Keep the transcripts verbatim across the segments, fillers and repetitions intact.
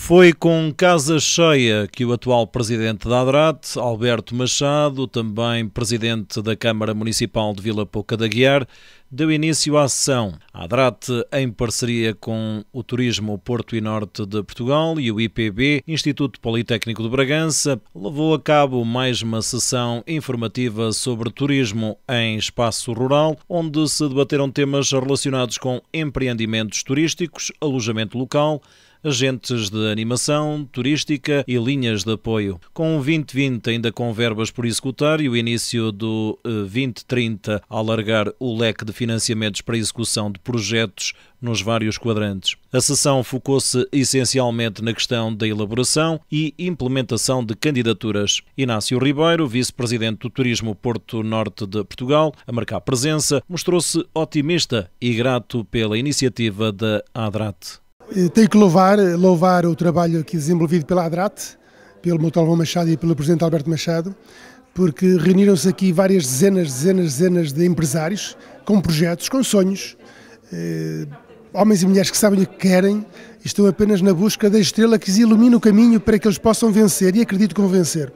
Foi com casa cheia que o atual presidente da ADRAT, Alberto Machado, também presidente da Câmara Municipal de Vila Pouca de Aguiar, deu início à sessão. A ADRAT, em parceria com o Turismo Porto e Norte de Portugal e o I P B, Instituto Politécnico de Bragança, levou a cabo mais uma sessão informativa sobre turismo em espaço rural, onde se debateram temas relacionados com empreendimentos turísticos, alojamento local, agentes de animação turística e linhas de apoio. Com o vinte vinte ainda com verbas por executar e o início do vinte trinta a alargar o leque de financiamentos para execução de projetos nos vários quadrantes. A sessão focou-se essencialmente na questão da elaboração e implementação de candidaturas. Inácio Ribeiro, vice-presidente do Turismo Porto Norte de Portugal, a marcar presença, mostrou-se otimista e grato pela iniciativa da ADRAT. Tenho que louvar, louvar o trabalho aqui desenvolvido pela ADRAT, pelo meu Alvão Machado e pelo presidente Alberto Machado, porque reuniram-se aqui várias dezenas, dezenas, dezenas de empresários com projetos, com sonhos, eh, homens e mulheres que sabem o que querem e estão apenas na busca da estrela que lhes ilumina o caminho para que eles possam vencer, e acredito que vão vencer.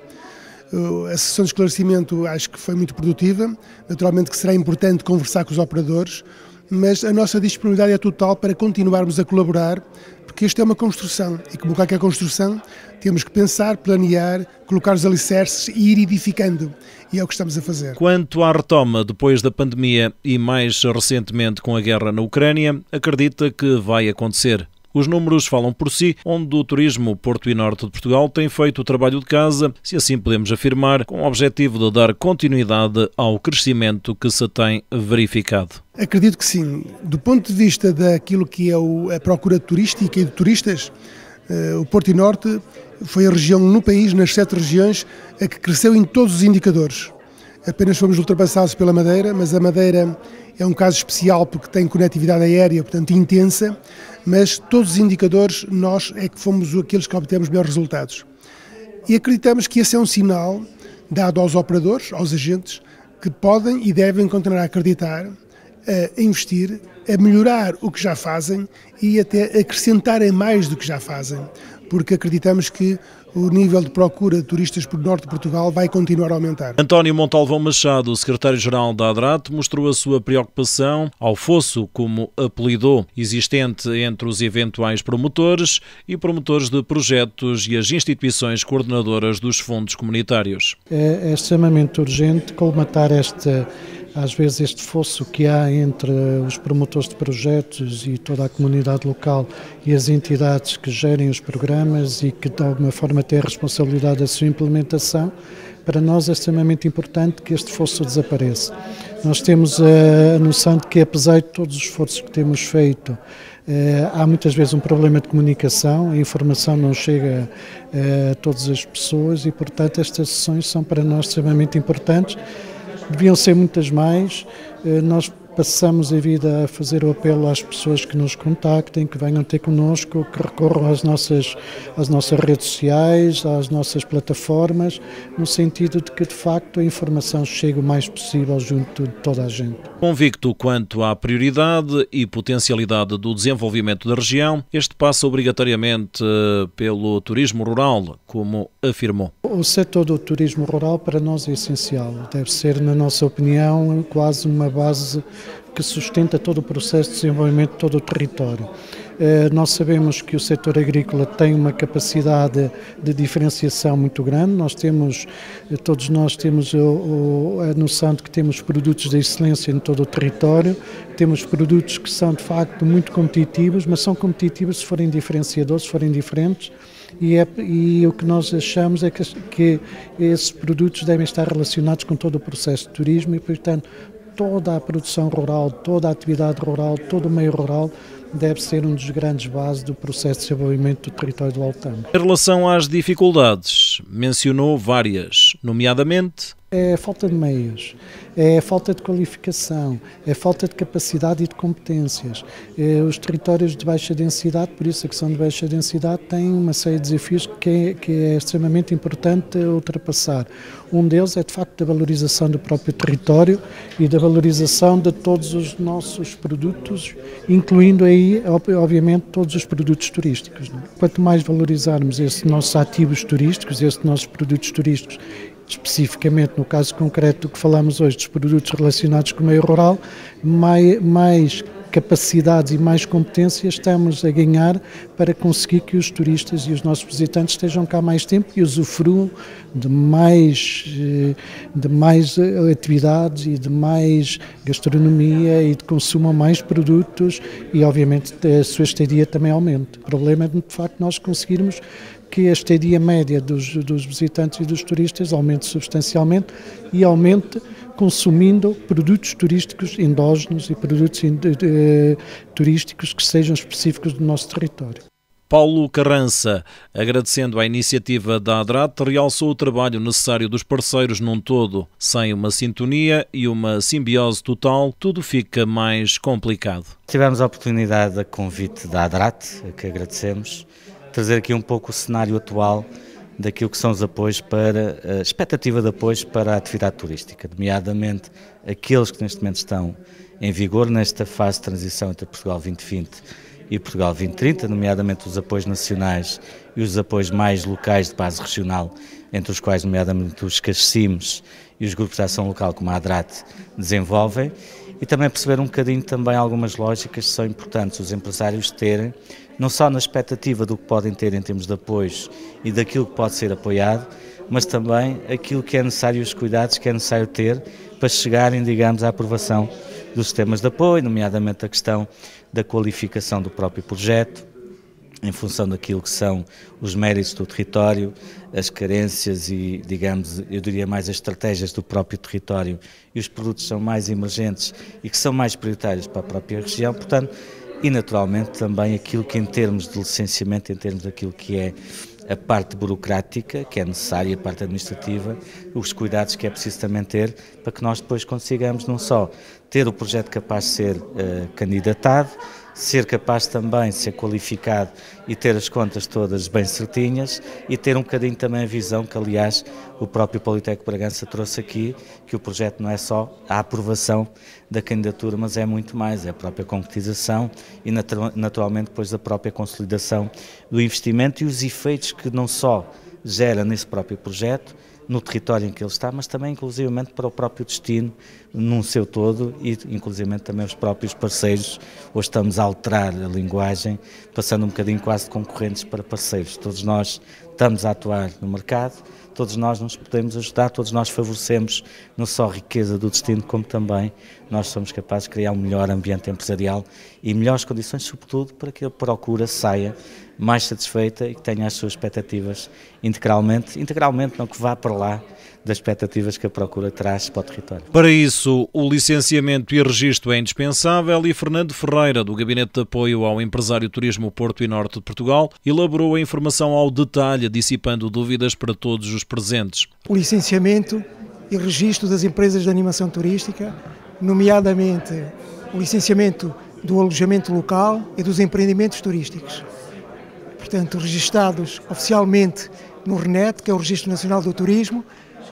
A sessão de esclarecimento acho que foi muito produtiva, naturalmente que será importante conversar com os operadores, mas a nossa disponibilidade é total para continuarmos a colaborar, porque isto é uma construção e, como qualquer construção, temos que pensar, planear, colocar os alicerces e ir edificando, e é o que estamos a fazer. Quanto à retoma depois da pandemia e mais recentemente com a guerra na Ucrânia, acredita que vai acontecer. Os números falam por si, onde o Turismo Porto e Norte de Portugal tem feito o trabalho de casa, se assim podemos afirmar, com o objetivo de dar continuidade ao crescimento que se tem verificado. Acredito que sim. Do ponto de vista daquilo que é a procura turística e de turistas, o Porto e Norte foi a região no país, nas sete regiões, a que cresceu em todos os indicadores. Apenas fomos ultrapassados pela Madeira, mas a Madeira é um caso especial porque tem conectividade aérea, portanto intensa, mas todos os indicadores nós é que fomos aqueles que obtemos melhores resultados. E acreditamos que esse é um sinal dado aos operadores, aos agentes, que podem e devem continuar a acreditar, a investir, a melhorar o que já fazem e até acrescentarem mais do que já fazem, porque acreditamos que o nível de procura de turistas por norte de Portugal vai continuar a aumentar. António Montalvão Machado, secretário-geral da ADRAT, mostrou a sua preocupação ao fosso, como apelidou, existente entre os eventuais promotores e promotores de projetos e as instituições coordenadoras dos fundos comunitários. É, é extremamente urgente colmatar esta, às vezes este fosso que há entre os promotores de projetos e toda a comunidade local e as entidades que gerem os programas e que de alguma forma têm a responsabilidade da sua implementação. Para nós é extremamente importante que este fosso desapareça. Nós temos a noção de que, apesar de todos os esforços que temos feito, há muitas vezes um problema de comunicação, a informação não chega a todas as pessoas e, portanto, estas sessões são para nós extremamente importantes. Deviam ser muitas mais. Nós passamos a vida a fazer o apelo às pessoas que nos contactem, que venham ter connosco, que recorram às nossas, às nossas redes sociais, às nossas plataformas, no sentido de que, de facto, a informação chegue o mais possível junto de toda a gente. Convicto quanto à prioridade e potencialidade do desenvolvimento da região, este passa obrigatoriamente pelo turismo rural, como afirmou. O setor do turismo rural para nós é essencial. Deve ser, na nossa opinião, quase uma base que sustenta todo o processo de desenvolvimento de todo o território. Nós sabemos que o setor agrícola tem uma capacidade de diferenciação muito grande. Nós temos, todos nós temos a noção de que temos produtos de excelência em todo o território, temos produtos que são de facto muito competitivos, mas são competitivos se forem diferenciadores, se forem diferentes. E, é, e o que nós achamos é que, que esses produtos devem estar relacionados com todo o processo de turismo e, portanto, toda a produção rural, toda a atividade rural, todo o meio rural deve ser um dos grandes bases do processo de desenvolvimento do território do Altão. Em relação às dificuldades, mencionou várias, nomeadamente É a falta de meios, é a falta de qualificação, é a falta de capacidade e de competências. É os territórios de baixa densidade, por isso a questão de baixa densidade tem uma série de desafios que é, que é extremamente importante ultrapassar. Um deles é de facto a valorização do próprio território e da valorização de todos os nossos produtos, incluindo aí, obviamente, todos os produtos turísticos. Quanto mais valorizarmos esses nossos ativos turísticos, esses nossos produtos turísticos, especificamente no caso concreto do que falamos hoje, dos produtos relacionados com o meio rural, mais, mais capacidades e mais competências estamos a ganhar para conseguir que os turistas e os nossos visitantes estejam cá mais tempo e usufruam de mais, de mais atividades e de mais gastronomia e de consumam mais produtos e obviamente a sua estadia também aumenta. O problema é de facto nós conseguirmos que a estadia média dos, dos visitantes e dos turistas aumente substancialmente e aumente consumindo produtos turísticos endógenos e produtos uh, turísticos que sejam específicos do nosso território. Paulo Carrança, agradecendo à iniciativa da ADRAT, realçou o trabalho necessário dos parceiros num todo. Sem uma sintonia e uma simbiose total, tudo fica mais complicado. Tivemos a oportunidade, a convite da ADRAT, a que agradecemos, trazer aqui um pouco o cenário atual daquilo que são os apoios para, a expectativa de apoios para a atividade turística, nomeadamente aqueles que neste momento estão em vigor nesta fase de transição entre Portugal vinte vinte e Portugal vinte trinta, nomeadamente os apoios nacionais e os apoios mais locais de base regional, entre os quais nomeadamente os CASCIMES e os grupos de ação local como a ADRAT desenvolvem, e também perceber um bocadinho também algumas lógicas que são importantes os empresários terem, não só na expectativa do que podem ter em termos de apoios e daquilo que pode ser apoiado, mas também aquilo que é necessário, os cuidados que é necessário ter para chegarem, digamos, à aprovação dos sistemas de apoio, nomeadamente a questão da qualificação do próprio projeto, em função daquilo que são os méritos do território, as carências e, digamos, eu diria mais as estratégias do próprio território e os produtos são mais emergentes e que são mais prioritários para a própria região, portanto, e naturalmente também aquilo que em termos de licenciamento, em termos daquilo que é a parte burocrática, que é necessária, a parte administrativa, os cuidados que é preciso também ter para que nós depois consigamos não só ter o projeto capaz de ser uh, candidatado, ser capaz também de ser qualificado e ter as contas todas bem certinhas e ter um bocadinho também a visão que, aliás, o próprio Politécnico Bragança trouxe aqui, que o projeto não é só a aprovação da candidatura, mas é muito mais, é a própria concretização e naturalmente depois a própria consolidação do investimento e os efeitos que não só gera nesse próprio projeto, no território em que ele está, mas também inclusivamente para o próprio destino num seu todo e inclusivamente também os próprios parceiros. Hoje estamos a alterar a linguagem, passando um bocadinho quase de concorrentes para parceiros. Todos nós estamos a atuar no mercado, todos nós nos podemos ajudar, todos nós favorecemos não só a riqueza do destino, como também nós somos capazes de criar um melhor ambiente empresarial e melhores condições, sobretudo, para que a procura saia mais satisfeita e que tenha as suas expectativas integralmente, integralmente não que vá para lá das expectativas que a procura traz para o território. Para isso, o licenciamento e registro é indispensável e Fernando Ferreira, do Gabinete de Apoio ao Empresário Turismo Porto e Norte de Portugal, elaborou a informação ao detalhe, dissipando dúvidas para todos os presentes. O licenciamento e registro das empresas de animação turística, nomeadamente o licenciamento do alojamento local e dos empreendimentos turísticos. Portanto, registados oficialmente no RNET, que é o Registro Nacional do Turismo,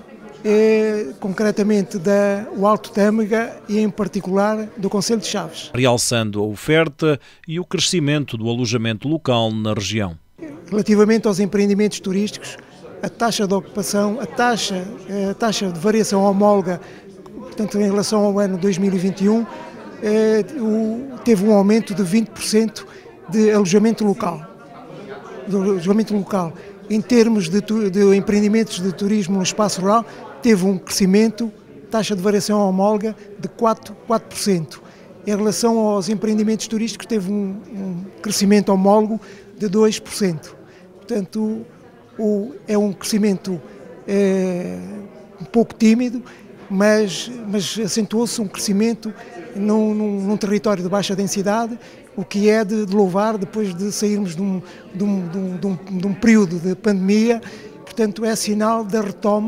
é, concretamente da o Alto Tâmega e em particular do Concelho de Chaves. Realçando a oferta e o crescimento do alojamento local na região. Relativamente aos empreendimentos turísticos, a taxa de ocupação, a taxa, a taxa de variação homóloga, portanto em relação ao ano dois mil e vinte e um, é, o, teve um aumento de vinte por cento de alojamento local. Do alojamento local. Em termos de, de empreendimentos de turismo no espaço rural, teve um crescimento, taxa de variação homóloga de quatro por cento. Em relação aos empreendimentos turísticos, teve um, um crescimento homólogo de dois por cento. Portanto, o, é um crescimento é, um pouco tímido, mas, mas acentuou-se um crescimento num, num, num território de baixa densidade, o que é de, de louvar depois de sairmos de um, de, um, de, um, de, um, de um período de pandemia. Portanto, é sinal da retoma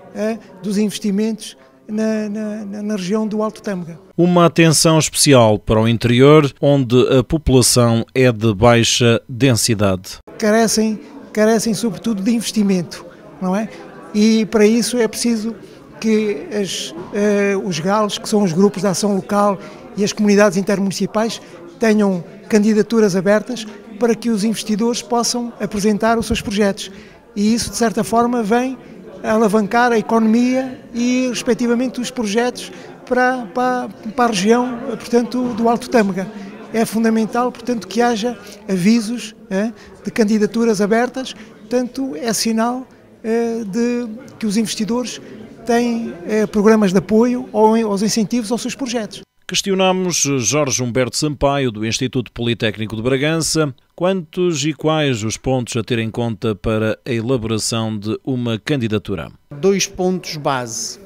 dos investimentos na, na, na região do Alto Tâmega. Uma atenção especial para o interior, onde a população é de baixa densidade. Carecem, carecem sobretudo de investimento, não é? E para isso é preciso que as, uh, os G A Ls, que são os grupos de ação local, e as comunidades intermunicipais tenham candidaturas abertas para que os investidores possam apresentar os seus projetos. E isso, de certa forma, vem alavancar a economia e, respectivamente, os projetos para, para, para a região, portanto, do Alto Tâmega. É fundamental, portanto, que haja avisos é, de candidaturas abertas, portanto, é sinal é, de que os investidores têm é, programas de apoio ou aos incentivos aos seus projetos. Questionamos Jorge Humberto Sampaio, do Instituto Politécnico de Bragança, quantos e quais os pontos a ter em conta para a elaboração de uma candidatura. Dois pontos base.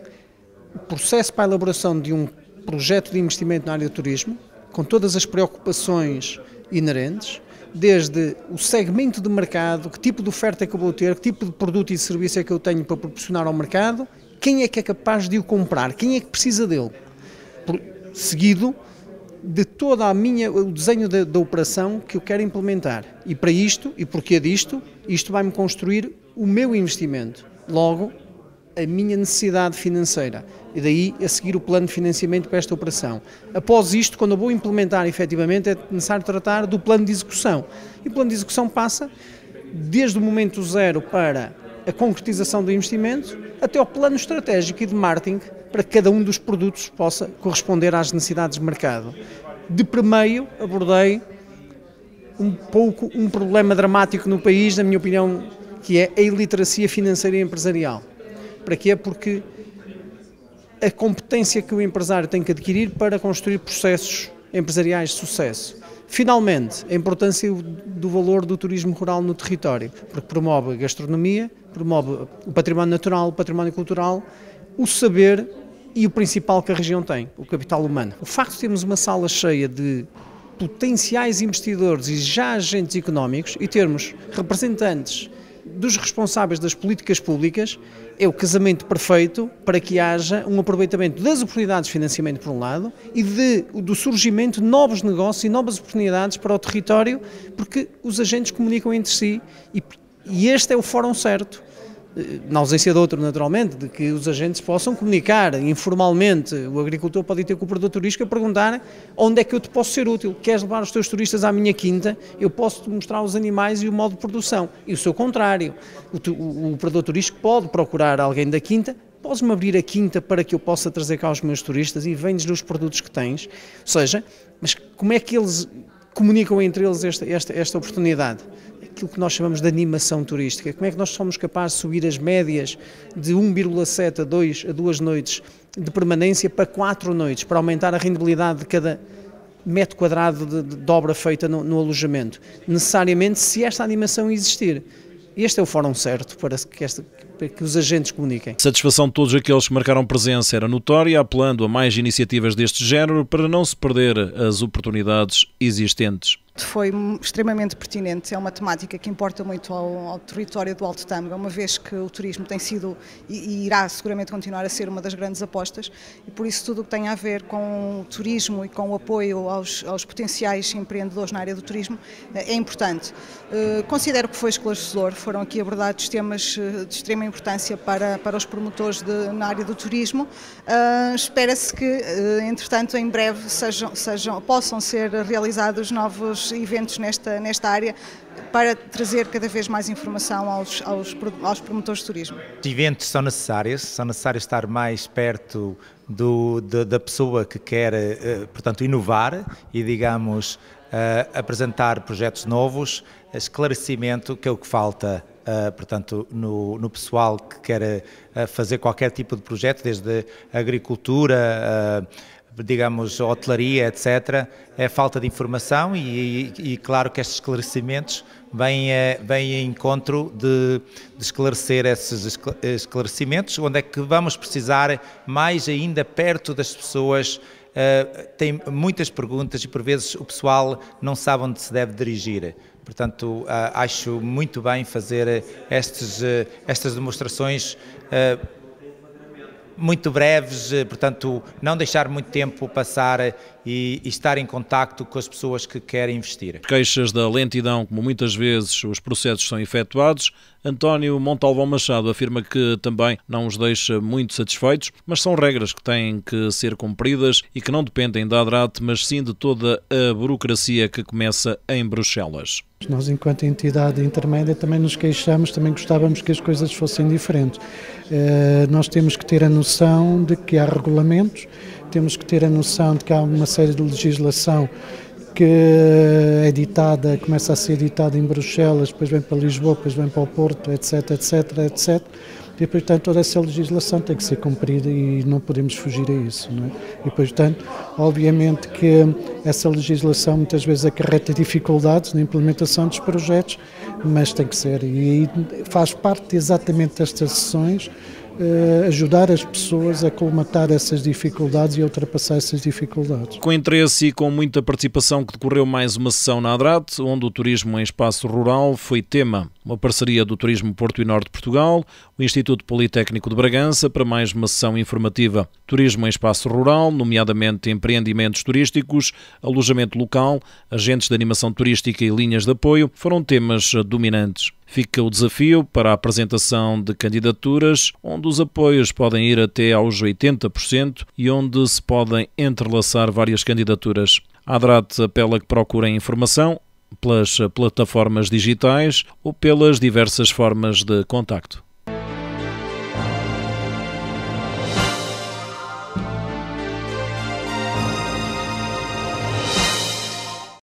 O processo para a elaboração de um projeto de investimento na área do turismo, com todas as preocupações inerentes, desde o segmento de mercado, que tipo de oferta é que eu vou ter, que tipo de produto e serviço é que eu tenho para proporcionar ao mercado, quem é que é capaz de o comprar, quem é que precisa dele. Por, seguido de toda a minha, o desenho da, da operação que eu quero implementar. E para isto, e porquê disto, isto vai-me construir o meu investimento. Logo, a minha necessidade financeira. E daí a seguir o plano de financiamento para esta operação. Após isto, quando eu vou implementar efetivamente, é necessário tratar do plano de execução. E o plano de execução passa desde o momento zero para a concretização do investimento até ao plano estratégico e de marketing para que cada um dos produtos possa corresponder às necessidades de mercado. De primeiro, abordei um pouco um problema dramático no país, na minha opinião, que é a iliteracia financeira e empresarial. Para quê? Porque a competência que o empresário tem que adquirir para construir processos empresariais de sucesso. Finalmente, a importância do valor do turismo rural no território, porque promove a gastronomia, promove o património natural, o património cultural, o saber e o principal que a região tem, o capital humano. O facto de termos uma sala cheia de potenciais investidores e já agentes económicos e termos representantes dos responsáveis das políticas públicas é o casamento perfeito para que haja um aproveitamento das oportunidades de financiamento por um lado e de, do surgimento de novos negócios e novas oportunidades para o território, porque os agentes comunicam entre si e, e este é o fórum certo, na ausência de outro naturalmente, de que os agentes possam comunicar informalmente. O agricultor pode ir ter com o produtor turístico a perguntar onde é que eu te posso ser útil, queres levar os teus turistas à minha quinta, eu posso te mostrar os animais e o modo de produção. E o seu contrário, o, o, o produtor turístico pode procurar alguém da quinta, podes-me abrir a quinta para que eu possa trazer cá os meus turistas e vendes-lhe os produtos que tens. Ou seja, mas como é que eles comunicam entre eles esta, esta, esta oportunidade? Aquilo que nós chamamos de animação turística. Como é que nós somos capazes de subir as médias de um vírgula sete a dois a duas noites de permanência para quatro noites, para aumentar a rendibilidade de cada metro quadrado de, de, de obra feita no, no alojamento? Necessariamente, se esta animação existir. Este é o fórum certo para que, esta, para que os agentes comuniquem. A satisfação de todos aqueles que marcaram presença era notória, apelando a mais iniciativas deste género para não se perder as oportunidades existentes. Foi extremamente pertinente, é uma temática que importa muito ao, ao território do Alto Tâmega, uma vez que o turismo tem sido e, e irá seguramente continuar a ser uma das grandes apostas e por isso tudo o que tem a ver com o turismo e com o apoio aos, aos potenciais empreendedores na área do turismo é importante. Considero que foi esclarecedor, foram aqui abordados temas de extrema importância para, para os promotores de, na área do turismo. Uh, espera-se que, uh, entretanto, em breve sejam, sejam, possam ser realizados novos eventos nesta, nesta área para trazer cada vez mais informação aos, aos, aos promotores de turismo. Os eventos são necessários, são necessários estar mais perto do, de, da pessoa que quer, uh, portanto, inovar e, digamos, uh, apresentar projetos novos, esclarecimento, que é o que falta Uh, portanto, no, no pessoal que quer uh, fazer qualquer tipo de projeto, desde agricultura, uh, digamos, hotelaria, etcétera, é falta de informação e, e, e claro que estes esclarecimentos vêm, uh, vêm em encontro de, de esclarecer esses esclarecimentos, onde é que vamos precisar mais ainda perto das pessoas uh, tem muitas perguntas e por vezes o pessoal não sabe onde se deve dirigir. Portanto, uh, acho muito bem fazer estes, uh, estas demonstrações uh, muito breves, portanto, não deixar muito tempo passar e, e estar em contacto com as pessoas que querem investir. Queixas da lentidão, como muitas vezes os processos são efetuados, António Montalvão Machado afirma que também não os deixa muito satisfeitos, mas são regras que têm que ser cumpridas e que não dependem da ADRAT, mas sim de toda a burocracia que começa em Bruxelas. Nós, enquanto entidade intermédia, também nos queixamos, também gostávamos que as coisas fossem diferentes. Uh, nós temos que ter a noção de que há regulamentos, temos que ter a noção de que há uma série de legislação que é editada, começa a ser editada em Bruxelas, depois vem para Lisboa, depois vem para o Porto, etc, etc, etcétera. E, portanto, toda essa legislação tem que ser cumprida e não podemos fugir a isso, não é? E, portanto, obviamente que essa legislação muitas vezes acarreta dificuldades na implementação dos projetos, mas tem que ser. E faz parte exatamente destas sessões Uh, ajudar as pessoas a colmatar essas dificuldades e a ultrapassar essas dificuldades. Com interesse e com muita participação que decorreu mais uma sessão na ADRAT, onde o turismo em espaço rural foi tema. Uma parceria do Turismo Porto e Norte de Portugal, o Instituto Politécnico de Bragança, para mais uma sessão informativa. Turismo em espaço rural, nomeadamente empreendimentos turísticos, alojamento local, agentes de animação turística e linhas de apoio, foram temas dominantes. Fica o desafio para a apresentação de candidaturas, onde os apoios podem ir até aos oitenta por cento e onde se podem entrelaçar várias candidaturas. A ADRAT apela que procurem informação pelas plataformas digitais ou pelas diversas formas de contacto.